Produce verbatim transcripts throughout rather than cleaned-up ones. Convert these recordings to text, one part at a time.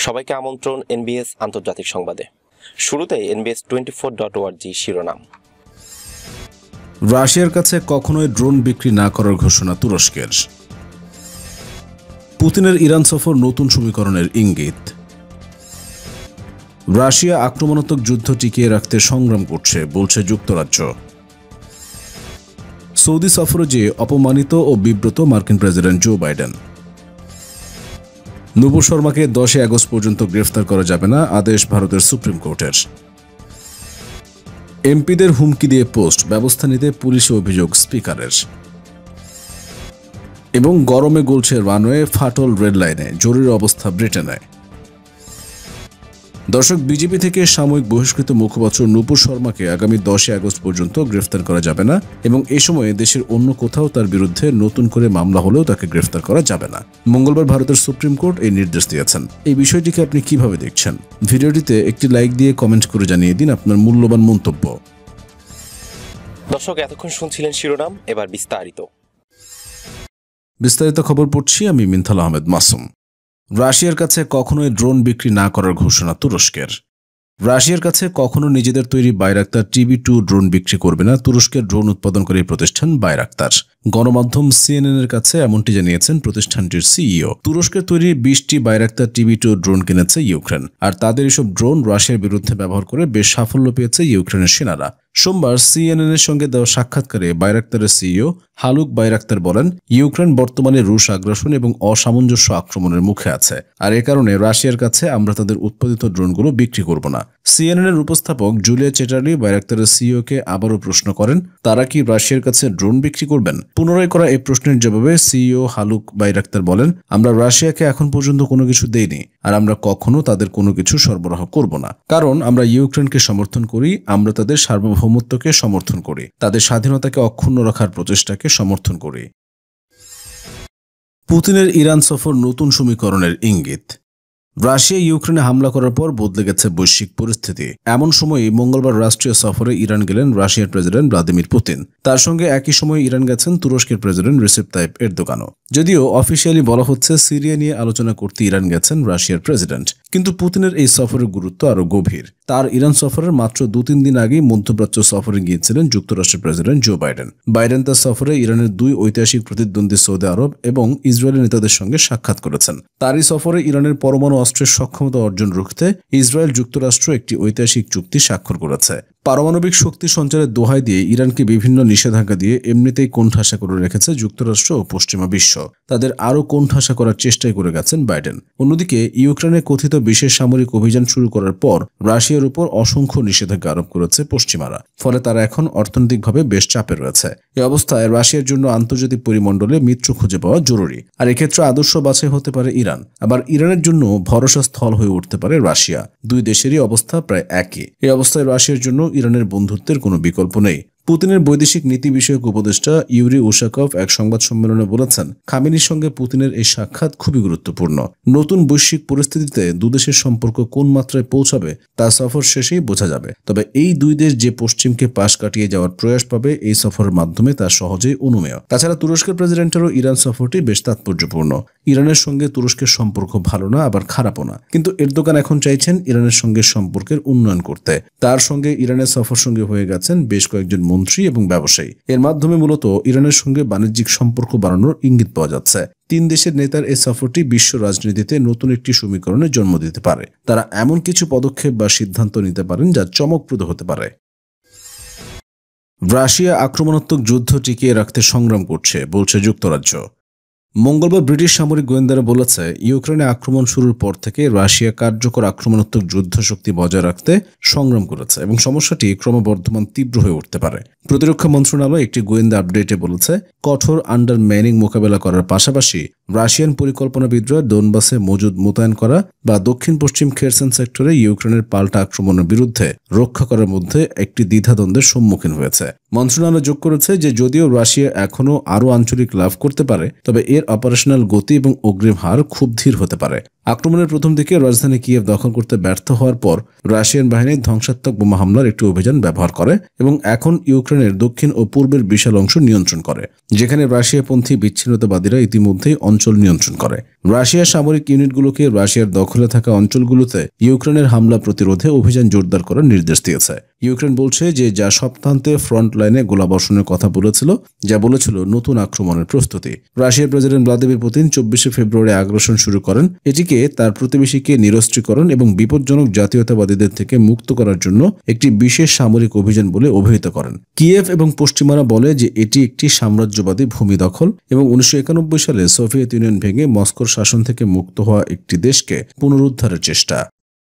সবাইকে আমন্ত্রণ এনবিএস আন্তর্জাতিক সংবাদে। শুরুতেই NBS twenty four dot org শিরোনাম। রাশিয়ার কাছে কখনোই ড্রোন বিক্রি না করার ঘোষণা তুরস্কের। পুতিনের ইরান সফর নতুন সমীকরণের ইঙ্গিত। রাশিয়া আক্রমণাত্মক যুদ্ধ টিকিয়ে রাখতে সংগ্রাম করছে বলছে যুক্তরাজ্য। সৌদি সফরে যেয়ে অপমানিত ও বিব্রত মার্কিন প্রেসিডেন্ট জো বাইডেন। নূপুর শর্মাকে দশই আগস্ট পর্যন্ত গ্রেফতার করা যাবে না, আদেশ ভারতের সুপ্রিম কোর্টের। এমপিদের হুমকি দিয়ে পোস্ট, ব্যবস্থা নিতে পুলিশে অভিযোগ স্পিকারের। এবং গরমে গলছে রানওয়ে, ফাটল রেড লাইনে, জরুরি অবস্থা ব্রিটেনে। দর্শক, বিজেপি থেকে সাময়িক বহিষ্কৃত মুখপাত্র নূপুর শর্মাকে আগামী দশই আগস্ট পর্যন্ত গ্রেফতার করা যাবে না এবং এ সময়ে দেশের অন্য কোথাও তার বিরুদ্ধে নতুন করে মামলা হলেও তাকে গ্রেফতার করা যাবে না। মঙ্গলবার ভারতের সুপ্রিম কোর্ট এই নির্দেশ দিয়েছেন। এই বিষয়টিকে আপনি কিভাবে দেখছেন? ভিডিওটিতে একটি লাইক দিয়ে কমেন্ট করে জানিয়ে দিন আপনার মূল্যবান মন্তব্য। দর্শক, এতক্ষণ শুনছিলেন শিরোনাম, এবার বিস্তারিত বিস্তারিত খবর পড়ছি আমি মিনথাল আহমেদ মাসুম। রাশিয়ার কাছে কখনোই ড্রোন বিক্রি না করার ঘোষণা তুরস্কের। রাশিয়ার কাছে কখনো নিজেদের তৈরি বাইরাক্তার টিভি টু ড্রোন বিক্রি করবে না তুরস্কের ড্রোন উৎপাদনকারী প্রতিষ্ঠান বাইরাক্তার। গণমাধ্যম সিএনএন এর কাছে এমনটি জানিয়েছেন প্রতিষ্ঠানটির সিইও। তুরস্কের তৈরি বিশটি বাইরাক্তার টিভি টু ড্রোন কিনেছে ইউক্রেন, আর তাদের এসব ড্রোন রাশিয়ার বিরুদ্ধে ব্যবহার করে বেশ সাফল্য পেয়েছে ইউক্রেনের সেনারা। সোমবার সিএনএন এর সঙ্গে দেওয়া সাক্ষাৎকারে বাইরাক্তারের সিইও হালুক বাইরাক্তার বলেন, ইউক্রেন বর্তমানে রুশ আগ্রাসন এবং অসামঞ্জস্য আক্রমণের মুখে আছে, আর এ কারণে রাশিয়ার কাছে আমরা তাদের উৎপাদিত ড্রোনগুলো বিক্রি করব না। সিএনএন এর উপস্থাপক জুলিয়া চেটার্লি বাইরাক্তারের সিইওকে আবারও প্রশ্ন করেন, তারা কি রাশিয়ার কাছে ড্রোন বিক্রি করবেন? পুনরায় করা এই প্রশ্নের জবাবে সিইও হালুক বাইরাক্তার বলেন, আমরা রাশিয়াকে এখন পর্যন্ত কোনো কিছু দেইনি, আর আমরা কখনো তাদের কোনো কিছু সরবরাহ করব না, কারণ আমরা ইউক্রেনকে সমর্থন করি, আমরা তাদের সার্বভৌমত্বকে সমর্থন করি, তাদের স্বাধীনতাকে অক্ষুণ্ণ রাখার প্রচেষ্টাকে সমর্থন করি। পুতিনের ইরান সফর নতুন সমীকরণের ইঙ্গিত। রাশিয়া ইউক্রেনে হামলা করার পর বদলে গেছে বৈশ্বিক পরিস্থিতি। এমন সময়ই মঙ্গলবার রাষ্ট্রীয় সফরে ইরান গেলেন রাশিয়ার প্রেসিডেন্ট ভ্লাদিমির পুতিন। তার সঙ্গে একই সময়ে ইরান গেছেন তুরস্কের প্রেসিডেন্ট রিসেপ তাইপ এরদোগানও। যদিও অফিসিয়ালি বলা হচ্ছে সিরিয়া নিয়ে আলোচনা করতে ইরান গেছেন রাশিয়ার প্রেসিডেন্ট, কিন্তু পুতিনের এই সফরের গুরুত্ব আরও গভীর। তার ইরান সফরের মাত্র দু তিন দিন আগেই মধ্যপ্রাচ্য সফরে গিয়েছিলেন যুক্তরাষ্ট্রের প্রেসিডেন্ট জো বাইডেন। বাইডেন তার সফরে ইরানের দুই ঐতিহাসিক প্রতিদ্বন্দ্বী সৌদি আরব এবং ইসরায়েলের নেতাদের সঙ্গে সাক্ষাৎ করেছেন। তারই সফরে ইরানের পরমাণু অস্ত্রের সক্ষমতা অর্জন রুখতে ইসরায়েল যুক্তরাষ্ট্র একটি ঐতিহাসিক চুক্তি স্বাক্ষর করেছে। পারমাণবিক শক্তি সঞ্চারের দোহাই দিয়ে ইরানকে বিভিন্ন নিষেধাজ্ঞা দিয়ে এমনিতেই কোণঠাসা করে রেখেছে যুক্তরাষ্ট্র ও পশ্চিমা বিশ্ব। তাদের আরও কোণঠাসা করার চেষ্টাই করে গেছেন বাইডেন। অন্যদিকে ইউক্রেনে কথিত বিশেষ সামরিক অভিযান শুরু করার পর রাশিয়ার উপর অসংখ্য নিষেধাজ্ঞা আরোপ করেছে পশ্চিমারা, ফলে তারা এখন অর্থনৈতিকভাবে বেশ চাপে রয়েছে। এই অবস্থায় রাশিয়ার জন্য আন্তর্জাতিক পরিমণ্ডলে মিত্র খুঁজে পাওয়া জরুরি, আর এক্ষেত্রে আদর্শ বাছাই হতে পারে ইরান। আবার ইরানের জন্য ভরসা স্থল হয়ে উঠতে পারে রাশিয়া। দুই দেশেরই অবস্থা প্রায় একই। এই অবস্থায় রাশিয়ার জন্য ইরানের বন্ধুত্বের কোনো বিকল্প নেই। পুতিনের বৈদেশিক নীতি বিষয়ক উপদেষ্টা ইউরি উশাকভ এক সংবাদ সম্মেলনে বলেছেন, খামেনির সঙ্গে পুতিনের এই সাক্ষাৎ খুবই গুরুত্বপূর্ণ। নতুন বৈশ্বিক পরিস্থিতিতে দুদেশের সম্পর্ক কোন মাত্রায় পৌঁছাবে তা সফর শেষেই বোঝা যাবে। তবে এই দুই দেশ যে পশ্চিমকে পাশ কাটিয়ে যাওয়ার প্রয়াস পাবে এই সফরের মাধ্যমে তা সহজেই অনুমেয়। তাছাড়া তুরস্কের প্রেসিডেন্টেরও ইরান সফরটি বেশ তাৎপর্যপূর্ণ। ইরানের সঙ্গে তুরস্কের সম্পর্ক ভালো না, আবার খারাপও না, কিন্তু এরদোগান এখন চাইছেন ইরানের সঙ্গে সম্পর্কের উন্নয়ন করতে। তার সঙ্গে ইরানের সফর সঙ্গে হয়ে গেছেন বেশ কয়েকজন মন্ত্রী এবং ব্যবসায়ী। এর মাধ্যমে মূলত ইরানের সঙ্গে বাণিজ্যিক সম্পর্ক বাড়ানোর ইঙ্গিত পাওয়া যাচ্ছে। তিন দেশের নেতার এই সফরটি বিশ্ব রাজনীতিতে নতুন একটি সমীকরণের জন্ম দিতে পারে। তারা এমন কিছু পদক্ষেপ বা সিদ্ধান্ত নিতে পারেন যা চমকপ্রদ হতে পারে। রাশিয়া আক্রমণাত্মক যুদ্ধ টিকিয়ে রাখতে সংগ্রাম করছে বলছে যুক্তরাজ্য। মঙ্গলবার ব্রিটিশ সামরিক গোয়েন্দারা বলেছে, ইউক্রেনে আক্রমণ শুরুর পর থেকে রাশিয়া কার্যকর আক্রমণাত্মক যুদ্ধ শক্তি বজায় রাখতে সংগ্রাম করেছে এবং সমস্যাটি ক্রমবর্ধমান তীব্র হয়ে উঠতে পারে। প্রতিরক্ষা মন্ত্রণালয় একটি গোয়েন্দা আপডেটে বলেছে, কঠোর আন্ডারম্যানিং মোকাবেলা করার পাশাপাশি রাশিয়ান পরিকল্পনাবিদরা ডোনবাসে মজুদ মোতায়েন করা বা দক্ষিণ পশ্চিম খেরসন সেক্টরে ইউক্রেনের পাল্টা আক্রমণের বিরুদ্ধে রক্ষা করার মধ্যে একটি দ্বিধাদ্বন্দ্বের সম্মুখীন হয়েছে। মন্ত্রণালয় যোগ করেছে যে যদিও রাশিয়া এখনও আরও আঞ্চলিক লাভ করতে পারে, তবে এর অপারেশনাল গতি এবং অগ্রিম হার খুব ধীর হতে পারে। আক্রমণের প্রথম দিকে রাজধানী কিয়েভ দখল করতে ব্যর্থ হওয়ার পর রাশিয়ান বাহিনী ধ্বংসাত্মক বোমা হামলার একটি অভিযান ব্যবহার করে এবং এখন ইউক্রেনের দক্ষিণ ও পূর্বের বিশাল অংশ নিয়ন্ত্রণ করে, যেখানে রাশিয়াপন্থী বিচ্ছিন্নতাবাদীরা ইতিমধ্যেই অঞ্চল নিয়ন্ত্রণ করে। রাশিয়ার সামরিক ইউনিটগুলোকে রাশিয়ার দখলে থাকা অঞ্চলগুলোতে ইউক্রেনের হামলা প্রতিরোধে অভিযান জোরদার করার নির্দেশ দিয়েছে। ইউক্রেন বলছে যে যা সপ্তাহান্তে ফ্রন্ট লাইনে গোলাবর্ষণের কথা বলেছিল, যা বলেছিল নতুন আক্রমণের প্রস্তুতি। রাশিয়ার প্রেসিডেন্ট ভ্লাদিমির পুতিন চব্বিশে ফেব্রুয়ারি আগ্রাসন শুরু করেন, এটিকে তার প্রতিবেশীকে নিরস্ত্রীকরণ এবং বিপজ্জনক জাতীয়তাবাদীদের থেকে মুক্ত করার জন্য একটি বিশেষ সামরিক অভিযান বলে অভিহিত করেন। কিয়েভ এবং পশ্চিমারা বলে যে এটি একটি সাম্রাজ্যবাদী ভূমি দখল এবং উনিশশো একানব্বই সালে সোভিয়েত ইউনিয়ন ভেঙে মস্কোর শাসন থেকে মুক্ত হওয়া একটি দেশকে পুনরুদ্ধারের চেষ্টা।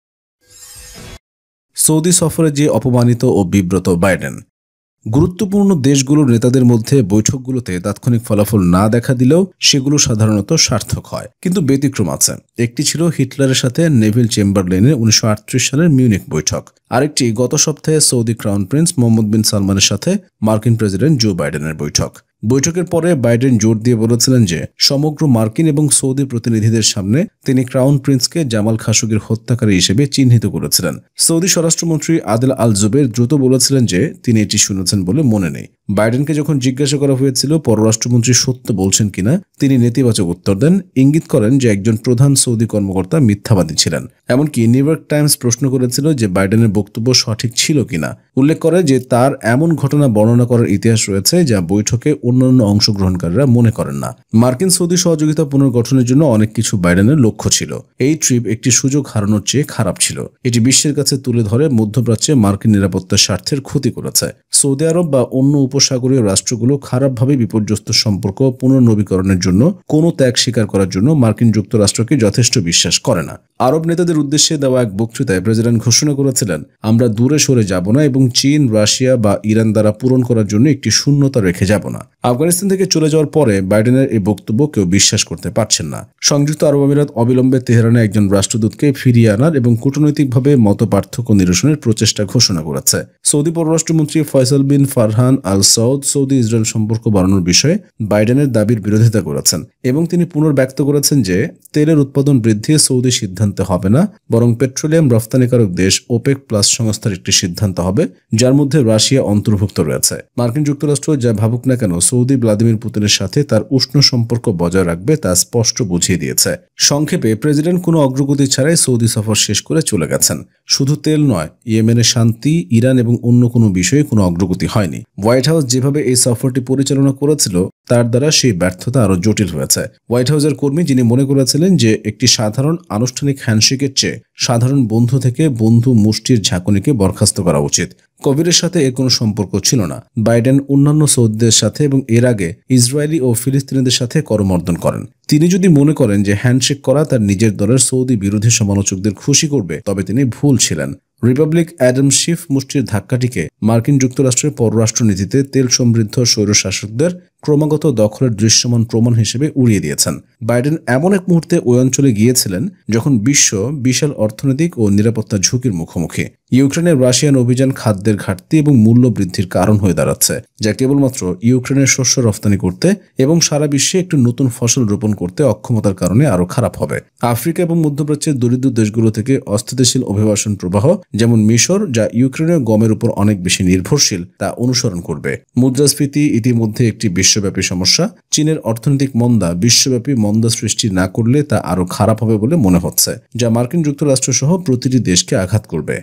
সৌদি সফরে যে অপমানিত ও বিব্রত বাইডেন। গুরুত্বপূর্ণ দেশগুলোর নেতাদের মধ্যে বৈঠকগুলোতে তাৎক্ষণিক ফলাফল না দেখা দিলেও সেগুলো সাধারণত সার্থক হয়, কিন্তু ব্যতিক্রম আছে। একটি ছিল হিটলারের সাথে নেভিল চেম্বারলেনের উনিশশো আটত্রিশ সালের মিউনিক বৈঠক, আরেকটি গত সপ্তাহে Saudi crown prince Mohammed bin সালমানের সাথে মার্কিন প্রেসিডেন্ট জো বাইডেনের বৈঠক। বৈঠকের পরে বাইডেন জোর দিয়ে বলেছিলেন যে সমগ্র মার্কিন এবং সৌদি প্রতিনিধিদের সামনে তিনি ক্রাউন প্রিন্সকে জামাল খাশোগির হত্যাকারী হিসেবে চিহ্নিত করেছিলেন। সৌদি স্বরাষ্ট্রমন্ত্রী আদেল আল জুবের দ্রুত বলেছিলেন যে তিনি এটি শুনেছেন বলে মনে নেই। বাইডেনকে যখন জিজ্ঞাসা করা হয়েছিল পররাষ্ট্রমন্ত্রী সত্য বলছেন কিনা, তিনি নেতিবাচক উত্তর দেন, ইঙ্গিত করেন যে একজন প্রধান সৌদি কর্মকর্তা মিথ্যাবাদী ছিলেন। এমনকি নিউ ইয়র্ক টাইমস প্রশ্ন করেছিল যে বাইডেনের বক্তব্য সঠিক ছিল কিনা। উল্লেখ করে যে তার এমন ঘটনা বর্ণনা করার ইতিহাস রয়েছে যা বৈঠকে অন্যান্য অংশগ্রহণকারীরা মনে করেন না। মার্কিন সৌদি সহযোগিতা পুনর্গঠনের জন্য অনেক কিছু বাইডেনের লক্ষ্য ছিল। এই ট্রিপ একটি সুযোগ হারানোর চেয়ে খারাপ ছিল। এটি বিশ্বের কাছে তুলে ধরে মধ্যপ্রাচ্যে মার্কিন নিরাপত্তার স্বার্থের ক্ষতি করেছে। সৌদি আরব বা অন্য উপসাগরীয় রাষ্ট্রগুলো খারাপভাবে বিপর্যস্ত সম্পর্ক পুনর্নবীকরণের জন্য কোনো ত্যাগ স্বীকার করার জন্য মার্কিন যুক্তরাষ্ট্রকে যথেষ্ট বিশ্বাস করে না। আরব নেতাদের উদ্দেশ্যে দেওয়া এক বক্তৃতায় প্রেসিডেন্ট ঘোষণা করেছিলেন, আমরা দূরে সরে যাব না এবং চীন, রাশিয়া বা ইরান দ্বারা পূরণ করার জন্য একটি শূন্যতা রেখে যাব না। আফগানিস্তান থেকে চলে যাওয়ার পরে বাইডেনের এই বক্তব্য কেউ বিশ্বাস করতে পারছেন না। সংযুক্ত আরব আমিরাত অবিলম্বে তেহরানে একজন রাষ্ট্রদূতকে ফিরিয়ে আনার এবং কূটনৈতিকভাবে মত পার্থক্য নিরসনের প্রচেষ্টা ঘোষণা করেছে। সৌদি পররাষ্ট্রমন্ত্রী Faisal bin Farhan Al Saud Saudi Israel সম্পর্ক বাড়ানোর বিষয়ে বাইডেনের দাবির বিরোধিতা করেছেন এবং তিনি পুনর্ব্যক্ত করেছেন যে তেলের উৎপাদন বৃদ্ধি সৌদি সিদ্ধান্তে হবে না, বরং পেট্রোলিয়াম রপ্তানিকারক দেশ ওপেক প্লাস সংস্থার একটি সিদ্ধান্ত হবে, যার মধ্যে রাশিয়া অন্তর্ভুক্ত রয়েছে। মার্কিন যুক্তরাষ্ট্র যা ভাবুক না কেন, সৌদি ভ্লাদিমির পুতিনের সাথে তার উষ্ণ সম্পর্ক বজায় রাখবে তা স্পষ্ট বুঝিয়ে দিয়েছে। সংক্ষেপে, প্রেসিডেন্ট কোনো অগ্রগতি ছাড়াই সৌদি সফর শেষ করে চলে গেছেন। শুধু তেল নয়, ইয়েমেনের শান্তি, ইরান এবং অন্য কোনো বিষয়ে কোনো অগ্রগতি হয়নি। হোয়াইট হাউস যেভাবে এই সফরটি পরিচালনা করেছিল তার দ্বারা সেই ব্যর্থতা আরও জটিল হয়েছে। হোয়াইট হাউসের কর্মী যিনি মনে করেছিলেন যে একটি সাধারণ আনুষ্ঠানিক হ্যান্ডশেকের চেয়ে সাধারণ বন্ধু থেকে বন্ধু মুষ্টির ঝাঁকুনিকে বরখাস্ত করা উচিত। কবিরের সাথে এর কোনো সম্পর্ক ছিল না। বাইডেন অন্যান্য সৌদিদের সাথে এবং এর আগে ইসরায়েলি ও ফিলিস্তিনিদের সাথে করমর্দন করেন। তিনি যদি মনে করেন যে হ্যান্ডশেক করা তার নিজের দলের সৌদি বিরোধী সমালোচকদের খুশি করবে, তবে তিনি ভুল ছিলেন। রিপাবলিক অ্যাডাম শিফ মুষ্টির ধাক্কাটিকে মার্কিন যুক্তরাষ্ট্রের পররাষ্ট্রনীতিতে তেল সমৃদ্ধ স্বৈরশাসকদের ক্রমাগত দখলের দৃশ্যমান প্রমাণ হিসেবে উড়িয়ে দিয়েছেন। বাইডেন এমন এক মুহূর্তে ওই অঞ্চলে গিয়েছিলেন যখন বিশ্ব বিশাল অর্থনৈতিক ও নিরাপত্তা ঝুঁকির মুখোমুখি। ইউক্রেনের রাশিয়ান অভিযান খাদ্যের ঘাটতি এবং মূল্য বৃদ্ধির কারণ হয়ে দাঁড়াচ্ছে, যা কেবলমাত্র ইউক্রেনের শস্য রফতানি করতে এবং সারা বিশ্বে একটু নতুন ফসল রোপণ করতে অক্ষমতার কারণে আরও খারাপ হবে। আফ্রিকা এবং মধ্যপ্রাচ্যের দরিদ্র দেশগুলো থেকে অস্থিতিশীল অভিবাসন প্রবাহ, যেমন মিশর, যা ইউক্রেনের গমের উপর অনেক বেশি নির্ভরশীল, তা অনুসরণ করবে। মুদ্রাস্ফীতি ইতিমধ্যে একটি বিশ্বব্যাপী সমস্যা। চীনের অর্থনৈতিক মন্দা বিশ্বব্যাপী মন্দা সৃষ্টি না করলে তা আরও খারাপ হবে বলে মনে হচ্ছে, যা মার্কিন যুক্তরাষ্ট্র সহ প্রতিটি দেশকে আঘাত করবে।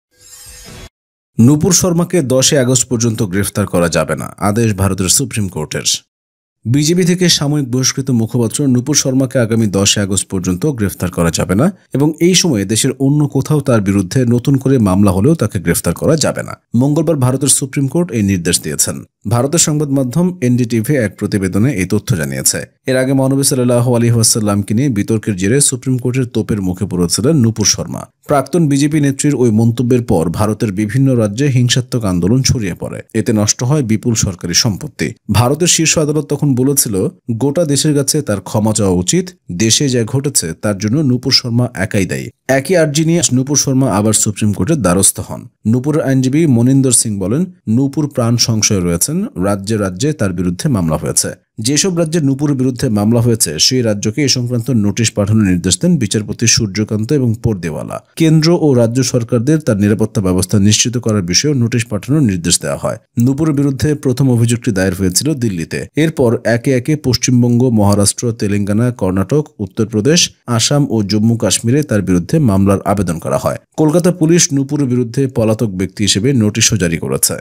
নূপুর শর্মাকে দশই আগস্ট পর্যন্ত গ্রেফতার করা যাবে না, আদেশ ভারতের সুপ্রিম কোর্টের। বিজেপি থেকে সাময়িক বহিষ্কৃত মুখপাত্র নূপুর শর্মাকে আগামী দশই আগস্ট পর্যন্ত গ্রেফতার করা যাবে না এবং এই সময়ে দেশের অন্য কোথাও তার বিরুদ্ধে নতুন করে মামলা হলেও তাকে গ্রেফতার করা যাবে না। মঙ্গলবার ভারতের সুপ্রিম কোর্ট এই নির্দেশ দিয়েছেন। ভারতের সংবাদ মাধ্যম এনডিটিভি এক প্রতিবেদনে এই তথ্য জানিয়েছে। এর আগে মহানবী সাল্লাল্লাহু আলাইহি ওয়াসাল্লামকে নিয়ে বিতর্কের জেরে সুপ্রিম কোর্টের তোপের মুখে পড়েছিলেন নূপুর শর্মা। প্রাক্তন বিজেপি নেত্রীর ওই মন্তব্যের পর ভারতের বিভিন্ন রাজ্যে হিংসাত্মক আন্দোলন ছড়িয়ে পড়ে। এতে নষ্ট হয় বিপুল সরকারি সম্পত্তি। ভারতের শীর্ষ আদালত তখন বলেছিল, গোটা দেশের কাছে তার ক্ষমা চাওয়া উচিত। দেশে যা ঘটেছে তার জন্য নূপুর শর্মা একাই দায়ী। একই আর্জি নিয়ে নূপুর শর্মা আবার সুপ্রিম কোর্টের দ্বারস্থ হন। নূপুরের আইনজীবী মনিন্দর সিং বলেন, নূপুর প্রাণ সংশয়ে রয়েছেন, রাজ্যে রাজ্যে তার বিরুদ্ধে মামলা হয়েছে। যেসব রাজ্যে নূপুরের বিরুদ্ধে মামলা হয়েছে সেই রাজ্যকে এ সংক্রান্ত নোটিশ পাঠানোর নির্দেশ দেন বিচারপতি সূর্যকান্ত এবং পর্দেওয়ালা। কেন্দ্র ও রাজ্য সরকারদের তার নিরাপত্তা ব্যবস্থা নিশ্চিত করার বিষয়ে নোটিশ পাঠানোর নির্দেশ দেওয়া হয়। নূপুরের বিরুদ্ধে প্রথম অভিযোগটি দায়ের হয়েছিল দিল্লিতে। এরপর একে একে পশ্চিমবঙ্গ, মহারাষ্ট্র, তেলেঙ্গানা, কর্ণাটক, উত্তরপ্রদেশ, আসাম ও জম্মু কাশ্মীরে তার বিরুদ্ধে মামলার আবেদন করা হয়। কলকাতা পুলিশ নূপুরের বিরুদ্ধে পলাতক ব্যক্তি হিসেবে নোটিশও জারি করেছে।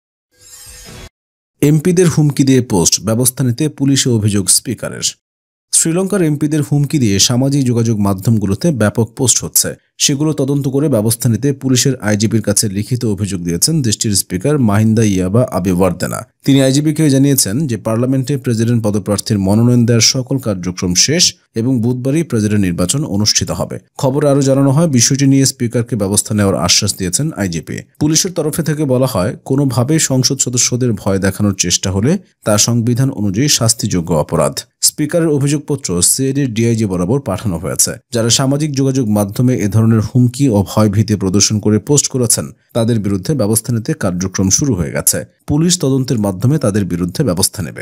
এমপিদের হুমকি দিয়ে পোস্ট, ব্যবস্থা নিতে পুলিশে অভিযোগ স্পিকারের। শ্রীলঙ্কার এমপিদের হুমকি দিয়ে সামাজিক যোগাযোগ মাধ্যমগুলোতে ব্যাপক পোস্ট হচ্ছে। সেগুলো তদন্ত করে ব্যবস্থা নিতে পুলিশের আইজিপির কাছে লিখিত অভিযোগ দিয়েছেন দেশটির স্পিকার মাহিন্দা ইয়াবা আবেওয়ার্দেনা। তিনি আইজিপিকে জানিয়েছেন যে পার্লামেন্টে প্রেসিডেন্ট পদপ্রার্থীর মনোনয়ন দেওয়ার সকল কার্যক্রম শেষ এবং বুধবারই প্রেসিডেন্ট নির্বাচন অনুষ্ঠিত হবে। খবরে আরও জানানো হয়, বিষয়টি নিয়ে স্পিকারকে ব্যবস্থা নেওয়ার আশ্বাস দিয়েছেন আইজিপি। পুলিশের তরফে থেকে বলা হয়, কোনোভাবেই সংসদ সদস্যদের ভয় দেখানোর চেষ্টা হলে তা সংবিধান অনুযায়ী শাস্তিযোগ্য অপরাধ। স্পিকারের অভিযোগপত্র সিআইডির ডিআইজি বরাবর পাঠানো হয়েছে। যারা সামাজিক যোগাযোগ মাধ্যমে এ ধরনের হুমকি ও ভয়ভীতি প্রদর্শন করে পোস্ট করেছেন তাদের বিরুদ্ধে ব্যবস্থা নিতে কার্যক্রম শুরু হয়ে গেছে। পুলিশ তদন্তের মাধ্যমে তাদের বিরুদ্ধে ব্যবস্থা নেবে।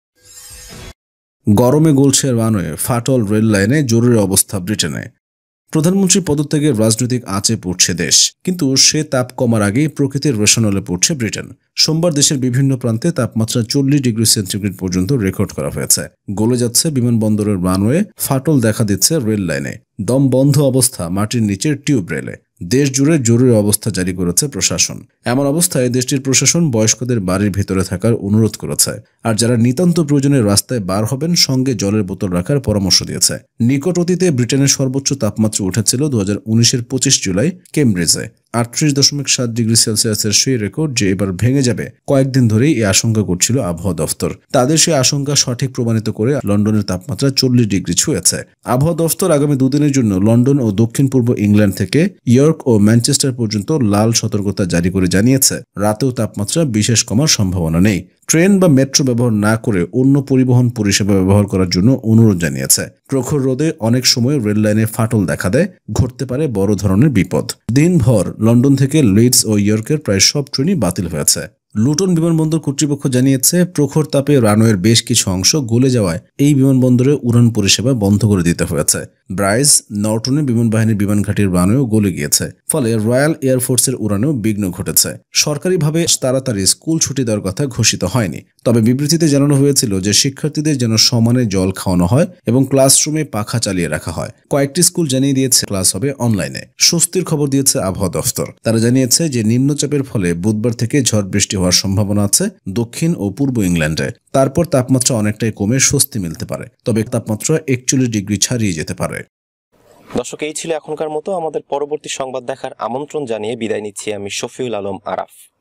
গরমে গলছে রানওয়ে, ফাটল রেল লাইনে, জরুরি অবস্থা ব্রিটেনে। প্রধানমন্ত্রী পদত্যাগের রাজনৈতিক আঁচে পড়ছে দেশ, কিন্তু সে তাপ কমার আগেই প্রকৃতির রোশানলে পড়ছে ব্রিটেন। সোমবার দেশের বিভিন্ন প্রান্তে তাপমাত্রা চল্লিশ ডিগ্রি সেন্টিগ্রেড পর্যন্ত রেকর্ড করা হয়েছে। গলে যাচ্ছে বিমানবন্দরের রানওয়ে, ফাটল দেখা দিচ্ছে রেল লাইনে, দম বন্ধ অবস্থা মাটির নিচের টিউব রেলে। দেশ জুড়ে জরুরি অবস্থা জারি করেছে প্রশাসন। এমন অবস্থায় দেশটির প্রশাসন বয়স্কদের বাড়ির ভেতরে থাকার অনুরোধ করেছে, আর যারা নিতান্ত প্রয়োজনে রাস্তায় বার হবেন সঙ্গে জলের বোতল রাখার পরামর্শ দিয়েছে। নিকট অতীতে ব্রিটেনের সর্বোচ্চ তাপমাত্রা উঠেছিল দু হাজার উনিশের পঁচিশ জুলাই কেমব্রিজে আটত্রিশ দশমিক সাত ডিগ্রি সেলসিয়াসের সেই রেকর্ড যে এবার ভেঙে যাবে কয়েকদিন ধরেই এই আশঙ্কা করছিল আবহাওয়া দফতর। তাদের সেই আশঙ্কা সঠিক প্রমাণিত করে লন্ডনের তাপমাত্রা চল্লিশ ডিগ্রি ছুঁয়েছে। আবহাওয়া দফতর আগামী দুদিনের জন্য লন্ডন ও দক্ষিণ পূর্ব ইংল্যান্ড থেকে ইয়র্ক ও ম্যানচেস্টার পর্যন্ত লাল সতর্কতা জারি করে জানিয়েছে রাতেও তাপমাত্রা বিশেষ কমার সম্ভাবনা নেই। ট্রেন বা মেট্রো ব্যবহার না করে অন্য পরিবহন পরিষেবা ব্যবহার করার জন্য অনুরোধ জানিয়েছে। প্রখর রোদে অনেক সময় রেল লাইনে ফাটল দেখা দেয়, ঘটতে পারে বড় ধরনের বিপদ। দিনভর লন্ডন থেকে লিডস ও ইয়র্কের প্রায় সব ট্রেনই বাতিল হয়েছে। লুটন বিমানবন্দর কর্তৃপক্ষ জানিয়েছে, প্রখর তাপে রানওয়ের বেশ কিছু অংশ গলে যাওয়ায় এই বিমানবন্দরে উড়ান পরিষেবা বন্ধ করে দিতে হয়েছে। ব্রাইস, নর্টনে বিমান বাহিনীর বিমান ঘাঁটির রানওয়েও গলে গিয়েছে, ফলে রয়্যাল এয়ারফোর্সের উড়ানেও বিঘ্ন ঘটেছে। সরকারিভাবে তাড়াতাড়ি স্কুল ছুটি দেওয়ার কথা ঘোষিত হয়নি, তবে বিবৃতিতে জানানো হয়েছিল যে শিক্ষার্থীদের যেন সমানে জল খাওয়ানো হয় এবং ক্লাসরুমে পাখা চালিয়ে রাখা হয়। কয়েকটি স্কুল জানিয়ে দিয়েছে ক্লাস হবে অনলাইনে। স্বস্তির খবর দিয়েছে আবহাওয়া দফতর। তারা জানিয়েছে যে নিম্নচাপের ফলে বুধবার থেকে ঝড় বৃষ্টি হওয়ার সম্ভাবনা আছে দক্ষিণ ও পূর্ব ইংল্যান্ডে। তারপর তাপমাত্রা অনেকটাই কমে স্বস্তি মিলতে পারে, তবে তাপমাত্রা একচল্লিশ ডিগ্রি ছাড়িয়ে যেতে পারে। দর্শক, এই ছিল এখনকার মতো। আমাদের পরবর্তী সংবাদ দেখার আমন্ত্রণ জানিয়ে বিদায় নিচ্ছি আমি শফিউল আলম আরাফ।